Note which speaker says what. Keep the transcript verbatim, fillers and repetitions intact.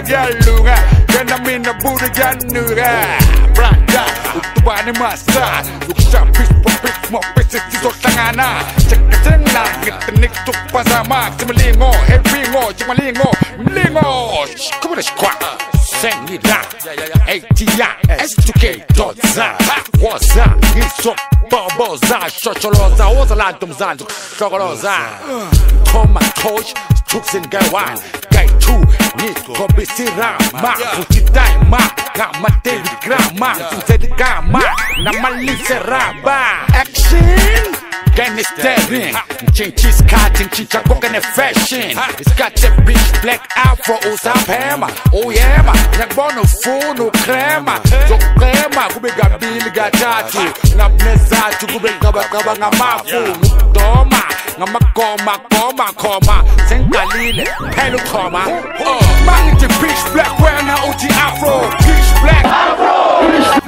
Speaker 1: galunga Kana mina buda ganuga Branda Utubani masa Luksa bis popis mo pisis tiso sangana Cekaceng langit tenik tuk pasama Simalingo, hevingo, cimalingo Mlingo Kumuna shkwa Senida Eitia S two K Dotza Waza Hiso Boboza Shocholoza Oza lantum zanzu Shogoloza Toma coach Tuksin gawa Gai tu Ni kobisi rama Kutitai ma Gama tevi grama Tunsedi gama Namalise raba Action Gani staring Chinchis cutting Chincha cooking fashion It's got the bitch Black Afro Usapema Oh yeah ma Nagbono funo crema So crema Kubiga biliga tatu Ngapnezatu Kubiga kaba ngamafu Toma Ngamakoma Koma Koma Sengalile Pelu Koma Oh Man the bitch Black Wearing O T Afro Bitch Black Afro